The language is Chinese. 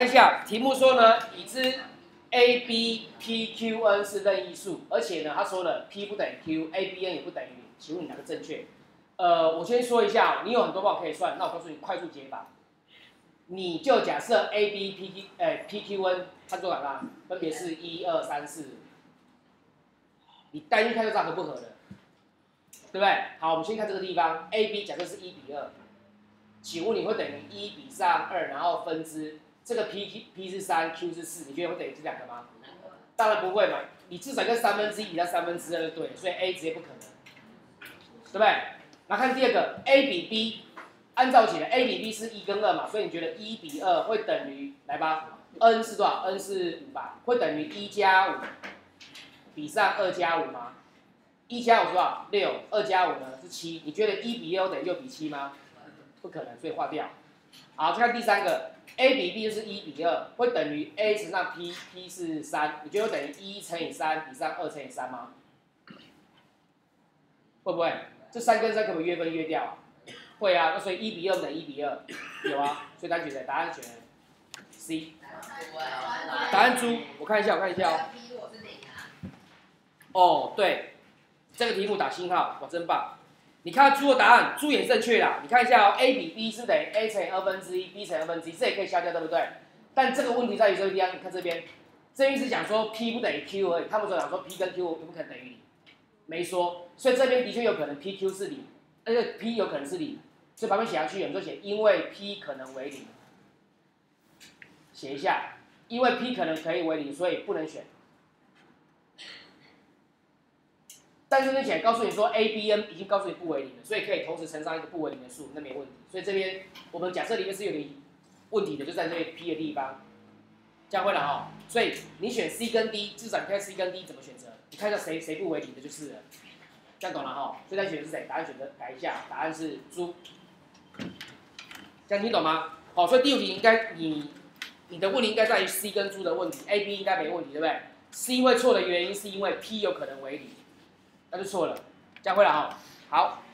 看一下题目说呢，已知 a、b、p、q、n 是任意数，而且呢，他说了 p 不等于 q，a、b、n 也不等于0，请问你哪个正确？我先说一下，你有很多方法可以算，那我告诉你快速解法。你就假设 a、b、p、q、n 它做哪个？分别是1、2、3、4，你单一看就知道合不合了，对不对？好，我们先看这个地方 ，a、b 假设是1:2，请问你会等于1比上2，然后分之这个 p 是3 ，q 是4，你觉得会等于这两个吗？当然不会嘛，你至少跟1/3比到2/3就对了，所以 a 直接不可能，对不对？来看第二个 a 比 b， 按照起来 a 比 b 是1跟2嘛，所以你觉得1比2会等于来吧 ？n 是多少 ？n 是5吧，会等于1加5比上2加5吗？1加5是多少？6，2加5呢是7，你觉得1比6等于6比7吗？不可能，所以划掉。好，再看第三个 ，a 比 b 就是1比2，会等于 a 乘上 p，p 是3，你觉得会等于1乘以3比上2乘以3吗？会不会？这3跟3可不可以约分约掉啊？会啊，那所以1比2等于1比2，有啊，所以大家选的答案选 C。答案猪，我看一下哦。哦，对，这个题目打星号，哇，真棒。你看猪的答案，猪也正确啦。你看一下哦 ，a 比 b 是等于 a 乘以1/2，b 乘以1/2，这也可以消掉，对不对？但这个问题在于这个地方，你看这边，这边是讲说 p 不等于 q 而已，他们所讲说 p 跟 q 有不可能等于0，没说，所以这边的确有可能 p、q 是0，而且 p 有可能是0，所以旁边写下去，有人就写因为 p 可能为0，写一下，因为 p 可能可以为0，所以不能选。但是这边告诉你说 a、b、n 已经告诉你不为0了，所以可以同时乘上一个不为0的数，那没问题。所以这边我们假设里面是有点问题的，就在这边 p 的地方，这样会了哈。所以你选 C 跟 D， 至少你看 C 跟 D 怎么选择，你看一下谁不为0的就是了，这样懂了哈。所以再选的是谁？答案选择改一下，答案是猪，这样听懂吗？好，所以第5题应该你的问题应该在于 C 跟猪的问题 ，A、B 应该没问题，对不对 ？C 会错的原因是因为 P 有可能为0。那就错了，这样会了哈。好。